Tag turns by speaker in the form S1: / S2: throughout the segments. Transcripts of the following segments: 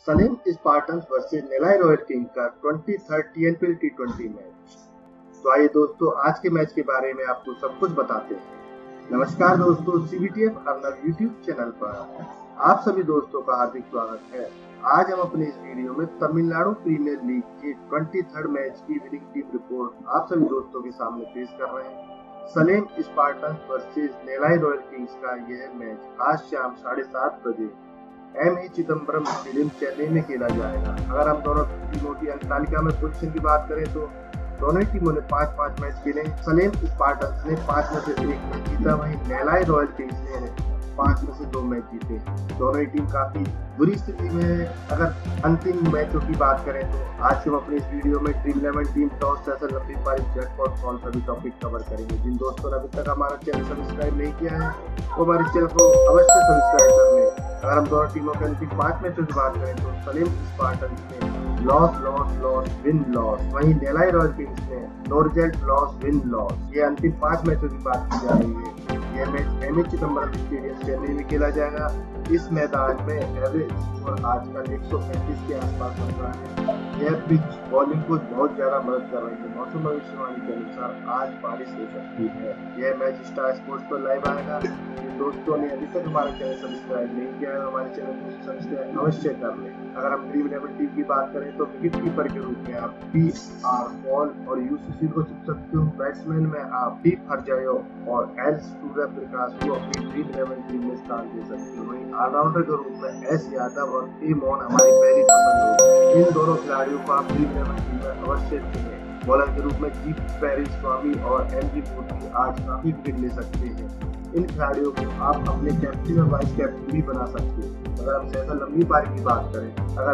S1: Salem Spartans versus Nellai royal king का 23rd TNPL T20 match. तो आइए दोस्तों, आज के मैच के बारे में आपको सब कुछ बताते हैं। नमस्कार दोस्तों, CBTF अर्नब यूट्यूब चैनल पर आप सभी दोस्तों का हार्दिक स्वागत है। आज हम अपने इस वीडियो में तमिलनाडु प्रीमियर लीग के 23rd मैच की विनिंग टीम रिपोर्ट आप सभी दोस्तों के सामने पेश कर रहे हैं। Salem Spartans versus Nellai royal kings का यह मैच आज शाम 7:30 बजे M.A. चिदम्बरम स्टेडियम चेन्नई में खेला जाएगा। अगर हम दोनों टीमों की अंक तालिका में पोजीशन की बात करें तो दोनों ही टीमों ने 5-5 मैच खेले। सलेम स्पार्टन्स ने 5 में से 1 मैच जीता, वहीं नेलाई रॉयल किंग्स ने 5 में से 2 मैच जीते। दोनों ही टीम काफी बुरी स्थिति में है। अगर अंतिम मैचों की बात करें तो आज हम अपने इस वीडियो में ड्रीम 11 टीम टॉस जैसा लंबी पारी जैकपॉट कॉल सभी टॉपिक कवर करेंगे। जिन दोस्तों ने अभी तक हमारा चैनल सब्सक्राइब नहीं किया है वो हमारे चैनल को अवश्य सब्सक्राइब कर लें। अगर हम दोनों टीमों के अंतिम 5 मैचों की बात करें तो सलेम स्पार्टन्स ने लॉस विन लॉस, वहीं नेलाई रॉयल किंग्स ने no result loss win loss. ये अंतिम 5 मैचों की बात की जा रही है। यह match M.A. Chidambaram stadium Chennai में खेला जाएगा। इस मैदान में एवरेज स्कोर आजकल 135 के आसपास बन रहा है। यह पिच बॉलिंग को बहुत ज्यादा मदद कर रही है। मौसम भविष्यवाणी के अनुसार आज बारिश हो सकती है। यह मैच स्टार स्पोर्ट्स पर लाइव आएगा। दोस्तों ने अभी तक हमारा चैनल सब्सक्राइब नहीं किया है, हमारे चैनल को सब्सक्राइब अवश्य कर लें। अगर हम ड्रीम 11 टीम की बात करें तो विकेट कीपर के रूप में आप PR पॉल और UCC को चुन सकते हो। बैट्समैन में आप D फरजायो और L सूर्यप्रकाश को अपनी ड्रीम 11 टीम में स्थान दे सकते हो। वहीं ऑलराउंडर के रूप में S यादव और A मोहन हमारी पहली पसंद होगी। इन दोनों खिलाड़ियों को आप ड्रीम 11 टीम में अवश्य चुनें। बॉलर के रूप में G पेरिस्वामी और MG मूर्ति आज काफी विकेट ले सकते हैं। इन खिलाड़ियों को आप अपने कैप्टन और वाइस कैप्टन भी बना सकते हैं। अगर हम सेशन लंबी पारी की बात करें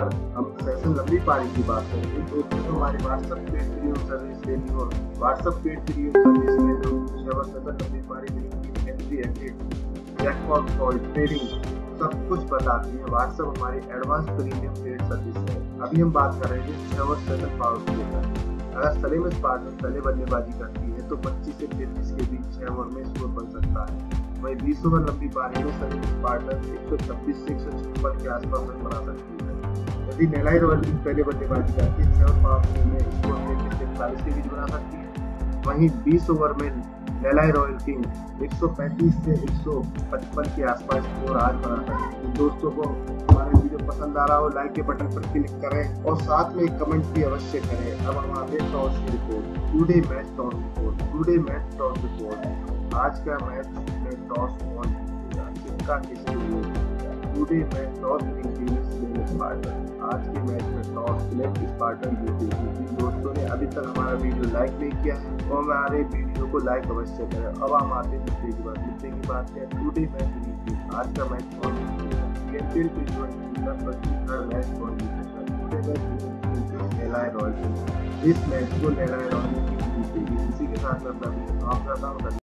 S1: तो हमारे व्हाट्सएप पेड क्रिएट सर्विस लेनी और व्हाट्सएप पेड क्रिएट सर्विस में जो सेशन लंबी पारी में entry exit jackpot call trading सब कुछ बताती है। व्हाट्सएप हमारी एडवांस प्रीमियम पेड सर्विस है। अभी हम बात कर रहे हैं 6 ओवर 7 पावर प्ले पर। अगर सलेम स्पार्टन्स पहले बल्लेबाजी करती है तो 25 से 33 के बीच 6 ओवर में स्कोर बन सकता है। वहीं 20 ओवर लंबी पारी में सलेम स्पार्टन्स 126 से 156 के आसपास रन बना सकती है। यदि नेलाई रॉयल किंग्स पहले बल्लेबाजी करती है 6 ओवर पावर प्ले में स्कोर 43 से 41 के बीच बना सकती है। वहीं 20 ओवर में नेलाई रॉयल किंग 135 से 155 के आसपास स्कोर आज बना सकती है। दोस्तों को हमारा वीडियो पसंद आ रहा हो लाइक के बटन पर क्लिक करें और साथ में एक कमेंट भी अवश्य करें। अब हम आते हैं टॉस की report. Today match toss report. आज का मैच में टॉस कौन जीतेगा, किसका किसके लिए जीतेगा। Today match toss winning team Salem Spartans. आज के मैच में टॉस सलेम स्पार्टन्स जीतेगी। दोस्तों ने अभी तक हमारा वीडियो लाइक नहीं किया है तो हमारे वीडियो को लाइक अवश्य करें। अब हम आते हैं मुद्दे की बात करें। टुडे मैच विनिंग आज का मैच कौन जीतेगा। TNPL T20 का 23rd मैच कौन जीतेगा। Nellai royal kings. इस मैच को नेलाई रॉयल किंग्स जीतेगी। इसी के साथ मैं अपना वीडियो समाप्त करता हूँ।